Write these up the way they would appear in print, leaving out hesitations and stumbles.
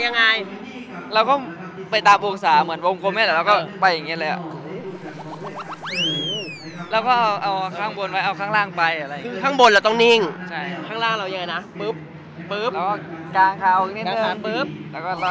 ยังไงเราก็ไปตามองศาเหมือนวงกลมนี่แหละแล้วก็ไปอย่างเงี้ยเลยแล้วก็เอาข้างบนไว้เอาข้างล่างไปอะไรคือข้างบนเราต้องนิ่งใช่ข้างล่างเรายังไงนะปึ๊บแล้วก็กางขาออกนิดนึงปึ๊บแล้วก็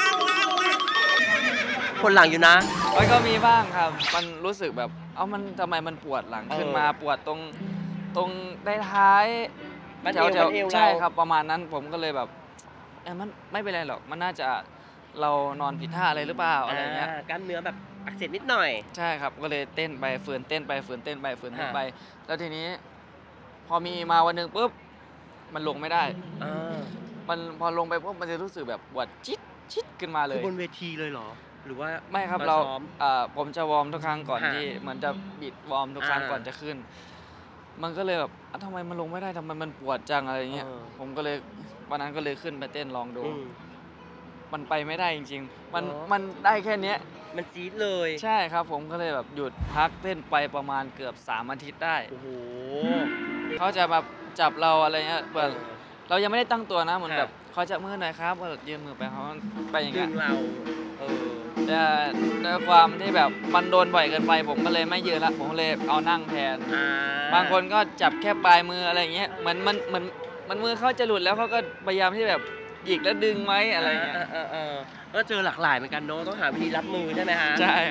คนหลังอยู่นะมันก็มีบ้างครับมันรู้สึกแบบมันทำไมมันปวดหลังขึ้นมาปวดตรงได้ท้ายแถวใช่ครับประมาณนั้นผมก็เลยแบบมันไม่เป็นไรหรอกมันน่าจะเรานอนผิดท่าอะไรหรือเปล่าอะไรเงี้ยกล้ามเนื้อแบบอักเสบนิดหน่อยใช่ครับก็เลยเต้นไปฝืนเต้นไปฝืนเต้นไปฝืนเต้นไปแล้วทีนี้พอมีมาวันหนึ่งปุ๊บมันลงไม่ได้มันพอลงไปปุ๊บมันจะรู้สึกแบบปวดชิดขึ้นมาเลยคือบนเวทีเลยเหรอหรือว่าไม่ครับเราผมจะวอร์มทุกครั้งก่อนที่เหมือนจะบิดวอร์มทุกครั้งก่อนจะขึ้นมันก็เลยแบบทำไมมันลงไม่ได้ทำไมมันปวดจังอะไรเงี้ยผมก็เลยวันนั้นก็เลยขึ้นไปเต้นลองดูมันไปไม่ได้จริงๆมันได้แค่นี้มันจี๊ดเลยใช่ครับผมก็เลยแบบหยุดพักเต้นไปประมาณเกือบ3 อาทิตย์ได้โอ้โหเขาจะมาจับเราอะไรเงี้ยแบบเรายังไม่ได้ตั้งตัวนะเหมือนแบบเขาจะมือหน่อยครับยืมมือไปเขาไปอย่างเงี้ยเราแต่ด้วยความที่แบบมันโดนบ่อยเกินไปผมก็เลยไม่ยืนละผมเลยเอานั่งแทนบางคนก็จับแค่ปลายมืออะไรเงี้ยเหมือนมันมือเขาจะหลุดแล้วเขาก็พยายามที่แบบหยิกแล้วดึงไว้อะไรเงี้ยก็เจอหลากหลายเหมือนกันเนาะต้องหาวิธีรับมือใช่ไหมฮะใช่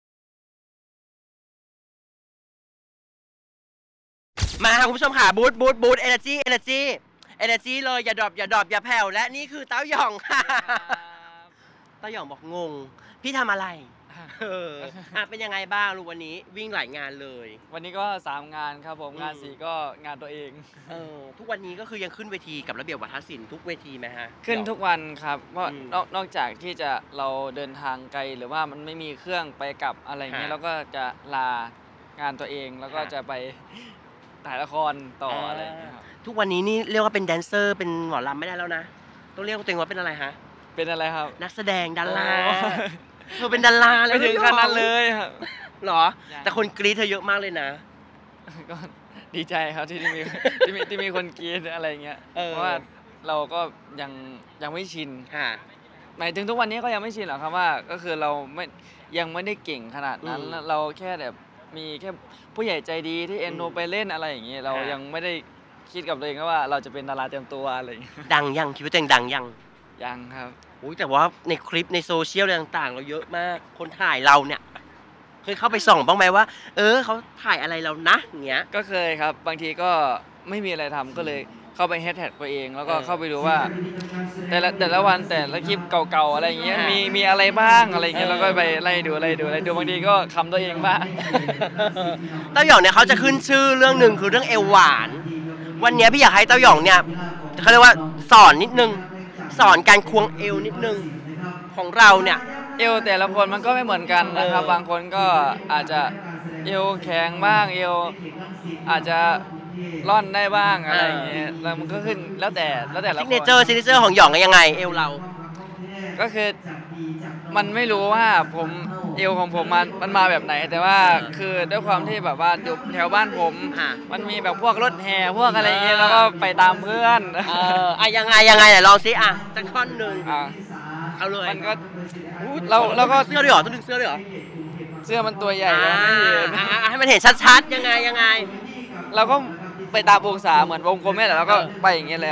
มาค่ะคุณผู้ชมค่ะบูทเอเนอร์จีเลยอย่าดรอปอย่าแผ่วและนี่คือเต้าหย่องค่ะเต้าหย่องบอกงงพี่ทำอะไรเป็นยังไงบ้างลูกวันนี้วิ่งหลายงานเลยวันนี้ก็3 งานครับผมงาน4ก็งานตัวเองทุกวันนี้ก็คือยังขึ้นเวทีกับระเบียบวัฒนศิลป์ทุกเวทีไหมฮะขึ้นทุกวันครับเพราะนอกจากที่จะเราเดินทางไกลหรือว่ามันไม่มีเครื่องไปกลับอะไรเงี้ยเราก็จะลางานตัวเองแล้วก็จะไปถ่ายละครต่ออะไรเงี้ยครับทุกวันนี้นี่เรียกว่าเป็นแดนเซอร์เป็นหมอลำไม่ได้แล้วนะต้องเรียกตัวเองว่าเป็นอะไรฮะเป็นอะไรครับนักแสดงดาราเธอเป็นดาราเลยไม่ถึงขนาดเลยครับหรอแต่คนกรี๊ดเธอเยอะมากเลยนะก็ดีใจครับที่มีคนกรี๊ดอะไรเงี้ยเพราะว่าเราก็ยังไม่ชินหมายถึงทุกวันนี้ก็ยังไม่ชินหรอกครับว่าก็คือเรายังไม่ได้เก่งขนาดนั้นเราแค่แบบมีแค่ผู้ใหญ่ใจดีที่เอ็นดูไปเล่นอะไรอย่างเงี้ยเรายังไม่ได้คิดกับตัวเองว่าเราจะเป็นดาราเต็มตัวอะไรดังยังคิดว่าตัวเองดังยังครับแต่ว่าในคลิปในโซเชียลต่างๆเราเยอะมากคนถ่ายเราเนี่ยเคยเข้าไปส่องบ้างไหมว่าเขาถ่ายอะไรเรานะอย่างเงี้ยก็เคยครับบางทีก็ไม่มีอะไรทำก็เลยเข้าไปแฮชแท็กตัวเองแล้วก็เข้าไปดูว่าแต่ละวันแต่ละคลิปเก่าๆอะไรเงี้ยมีอะไรบ้างอะไรเงี้ยแล้วก็ไปไล่ดูบางทีก็คำตัวเองบ้างเต้าหย่องเนี่ยเขาจะขึ้นชื่อเรื่องหนึ่งคือเรื่องเอวหวานวันนี้พี่อยากให้เต้าหย่องเนี่ยเขาเรียกว่าสอนนิดนึงสอนการควงเอวนิดนึงของเราเนี่ยเอวแต่ละคนมันก็ไม่เหมือนกันนะครับบางคนก็อาจจะเอวแข็งบ้างเอวอาจจะร่อนได้บ้างอะไรอย่างเงี้ยแล้วมันก็ขึ้นแล้วแต่ละคนซิกเนเจอร์ของหย่องยังไงเอวเราก็คือมันไม่รู้ว่าผมเอวของผมมันมาแบบไหนแต่ว่าคือด้วยความที่แบบว่าอยู่แถวบ้านผมมันมีแบบพวกรถแห่พวกอะไรอย่างเงี้ยแล้วก็ไปตามเพื่อนยังไงไหนลองซิสักท่อนหนึ่งเอาเลยมันก็เราก็เสื้อด้วยหรอต้องดึงเสื้อด้วยหรอเสื้อมันตัวใหญ่ไม่เห็นให้มันเห็นชัดๆยังไงเราก็ไปตามองศาเหมือนวงกลมนี่แหละแล้วก็ไปอย่างเงี้ยเลย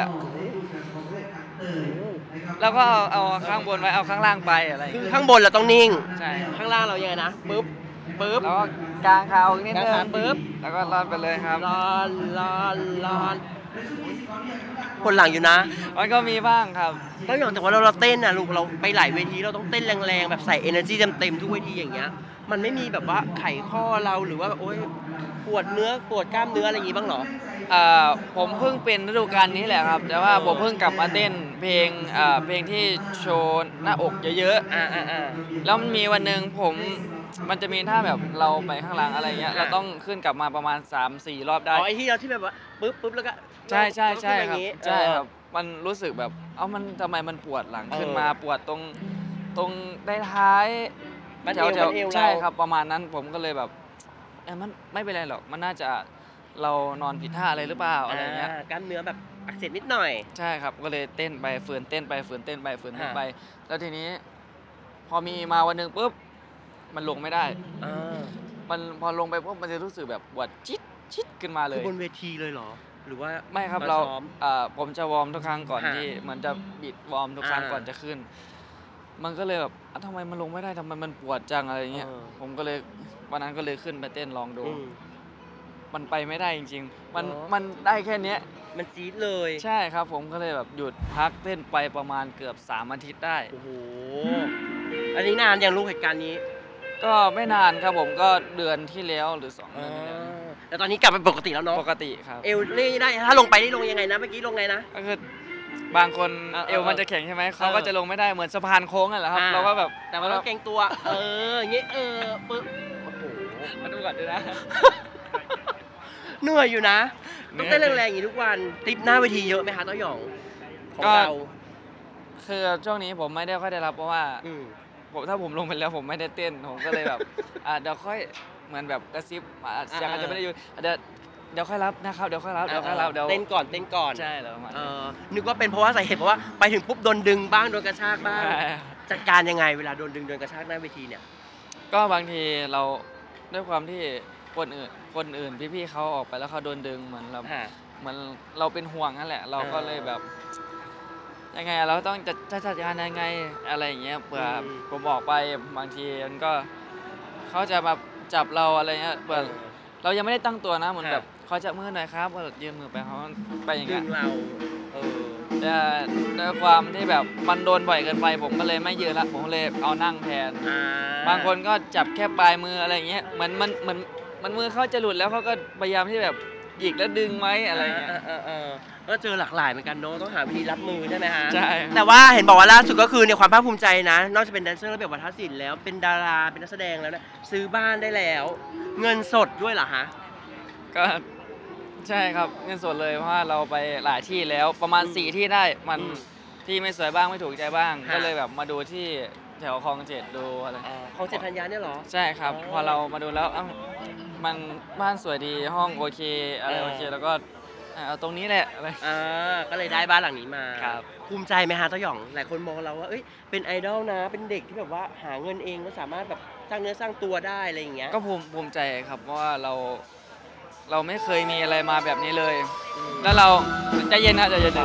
แล้วก็เอาข้างบนไว้เอาข้างล่างไปอะไรคือข้างบนเราต้องนิ่งใช่ข้างล่างเรายังไงนะปึ๊บแล้วก็กางขาออกนิดนึงปึ๊บแล้วก็ลอดไปเลยครับลอนคนหลังอยู่นะมันก็มีบ้างครับแล้วอย่างแต่ว่าเราเต้นลูกเราไปหลายเวทีเราต้องเต้นแรงๆแบบใส่ energy เต็มทุกเวทีอย่างเงี้ยมันไม่มีแบบว่าไขข้อเราหรือว่าโอ๊ยปวดกล้ามเนื้ออะไรอย่างงี้บ้างเหรอผมเพิ่งเป็นฤดูกาลนี้แหละครับแต่ว่าผมเพิ่งกลับมาเต้นเพลงที่โชว์หน้าอกเยอะๆแล้วมันมีวันหนึ่งมันจะมีท่าแบบเราไปข้างหลังอะไรเงี้ยเราต้องขึ้นกลับมาประมาณ 3-4 รอบได้ไอ้ที่เราที่แบบว่าปึ๊บแล้วก็ใช่ครับใช่ครับมันรู้สึกแบบมันทำไมมันปวดหลังขึ้นมาปวดตรงได้ท้ายแถวใช่ครับประมาณนั้นผมก็เลยแบบมันไม่เป็นไรหรอกมันน่าจะเรานอนผิดท่าอะไรหรือเปล่าอะไรเงี้ยกล้ามเนื้อแบบอักเสบนิดหน่อยใช่ครับก็เลยเต้นไปฝืนเต้นไปฝืนเต้นไปฝืนเต้นไปแล้วทีนี้พอมีมาวันหนึ่งปุ๊บมันลงไม่ได้มันพอลงไปปุ๊บมันจะรู้สึกแบบปวดชิดขึ้นมาเลยบนเวทีเลยเหรอหรือว่าไม่ครับเราผมจะวอร์มทุกครั้งก่อนที่เหมือนจะบิดวอร์มทุกครั้งก่อนจะขึ้นมันก็เลยแบบทำไมมันลงไม่ได้ทำไมมันปวดจังอะไรเงี้ยผมก็เลยวันนั้นก็เลยขึ้นไปเต้นลองดูมันไปไม่ได้จริงๆมันได้แค่นี้มันจี๊ดเลยใช่ครับผมก็เลยแบบหยุดพักเต้นไปประมาณเกือบ3 อาทิตย์ได้โอ้โหอันนี้นานยังรู้เหตุการณ์นี้ก็ไม่นานครับผมก็เดือนที่แล้วหรือ2 เดือนที่แล้วแต่ตอนนี้กลับมาปกติแล้วเนาะปกติครับเอวนี่ได้ถ้าลงไปนี่ลงยังไงนะเมื่อกี้ลงไงนะก็คือบางคนเอวมันจะแข็งใช่ไหมเขาก็จะลงไม่ได้เหมือนสะพานโค้งนั่นแหละครับเราก็แบบแต่ว่าเราเก่งตัวอย่างงี้ปึ๊บโอ้โหมาดูก่อนด้วยนะเหนื่อยอยู่นะต้องเต้นแรงๆอย่างนี้ทุกวันติปหน้าเวทีเยอะไหมคะต้อยหยองของเราคือช่วงนี้ผมไม่ได้ค่อยได้รับเพราะว่าถ้าผมลงไปแล้วผมไม่ได้เต้นผมก็เลยแบบเดี๋ยวค่อยเหมือนแบบกระซิบเสียงอาจจะไม่ได้อยู่เดี๋ยวค่อยรับนะครับเดี๋ยวค่อยรับเต้นก่อนใช่แล้วนึกว่าเป็นเพราะว่าสาเหตุเพราะว่าไปถึงปุ๊บโดนดึงบ้างโดนกระชากบ้างจัดการยังไงเวลาโดนดึงโดนกระชากหน้าเวทีเนี่ยก็บางทีเราด้วยความที่คนอื่นพี่ๆเขาออกไปแล้วเขาโดนดึงเหมือนเราเป็นห่วงนั่นแหละเราก็เลยแบบยังไงเราต้องจัดการยังไงอะไรอย่างเงี้ยเผื่อผมบอกไปบางทีมันก็เขาจะมาจับเราอะไรเงี้ยเผื่อเรายังไม่ได้ตั้งตัวนะเหมือนแบบเขาจะมือหน่อยครับก็ยืมมือไปเขาไปอย่างเงี้ยดึงเราแต่ด้วยความที่แบบมันโดนบ่อยเกินไปผมก็เลยไม่ยืนละผมเลยเอานั่งแทนบางคนก็จับแค่ปลายมืออะไรเงี้ยเหมือนมันมือเขาจะหลุดแล้วเขาก็พยายามที่แบบหยิกแล้วดึงไหมอะไรเงี้ยก็เจอหลากหลายเหมือนกันเนาะต้องหาวิธีรับมือใช่ไหมฮะใช่แต่ว่าเห็นบอกว่าล่าสุดก็คือในความภาคภูมิใจนะนอกจากเป็นแดนเซอร์ระเบียบวัฒนศิลป์แล้วเป็นดาราเป็นนักแสดงแล้วนะซื้อบ้านได้แล้วเงินสดด้วยเหรอฮะก็ใช่ครับเงินสดเลยเพราะว่าเราไปหลายที่แล้วประมาณ4 ที่ได้มันที่ไม่สวยบ้างไม่ถูกใจบ้างก็เลยแบบมาดูที่แถวคลอง7ดูอะไรคลอง7ธัญญาเนี่ยเหรอใช่ครับพอเรามาดูแล้วมันบ้านสวยดีห้องโอเคอะไรโอเคแล้วก็เอาตรงนี้แหละอะไรก็เลยได้บ้านหลังนี้มาครับภูมิใจไหมฮะต้อยหย่องหลายคนมองเราว่าเป็นไอดอลนะเป็นเด็กที่แบบว่าหาเงินเองก็สามารถแบบสร้างเนื้อสร้างตัวได้อะไรอย่างเงี้ยก็ภูมิใจครับเพราะว่าเราไม่เคยมีอะไรมาแบบนี้เลยแล้วเราใจเย็นนะใจเย็น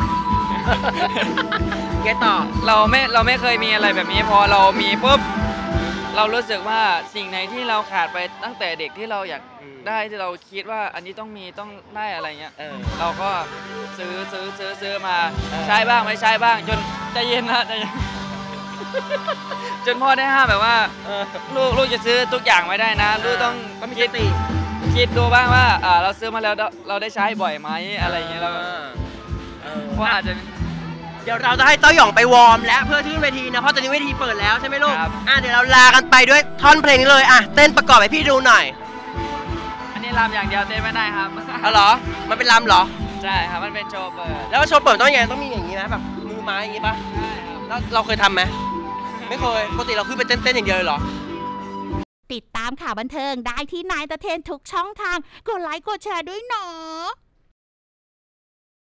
แกต่อเราไม่เคยมีอะไรแบบนี้พอเรามีปุ๊บเรารู้สึกว่าสิ่งไหนที่เราขาดไปตั้งแต่เด็กที่เราอยากได้ที่เราคิดว่าอันนี้ต้องได้อะไรเงี้ยเราก็ซื้อมาใช้บ้างไม่ใช้บ้างจนใจเย็นนะใจเย็นจนพ่อได้ห้ามแบบว่าลูกจะซื้อทุกอย่างไม่ได้นะลูกต้องคิดดูบ้างว่าเราซื้อมาแล้วเราได้ใช้บ่อยไหมอะไรเงี้ยเราเพราะอาจจะเดี๋ยวเราจะให้ต้อยหย่องไปวอร์มและเพื่อขึ้นเวทีนะเพราะตอนนี้เวทีเปิดแล้วใช่ไหมลูกเดี๋ยวเราลากันไปด้วยท่อนเพลงนี้เลยเต้นประกอบให้พี่ดูหน่อยอันนี้รำอย่างเดียวเต้นไม่ได้ครับเหรอมันเป็นรำเหรอใช่ครับมันเป็นโชว์เปิดแล้วโชว์เปิดต้องยังไงต้องมีอย่างนี้ไหมแบบมือไม้อย่างนี้ปะใช่ครับแล้วเราเคยทำไหมไม่เคยปกติเราขึ้นไปเต้นอย่างเดียวเลยเหรอติดตามข่าวบันเทิงได้ที่นายตะเทนทุกช่องทางกดไลค์กดแชร์ด้วยเนาะ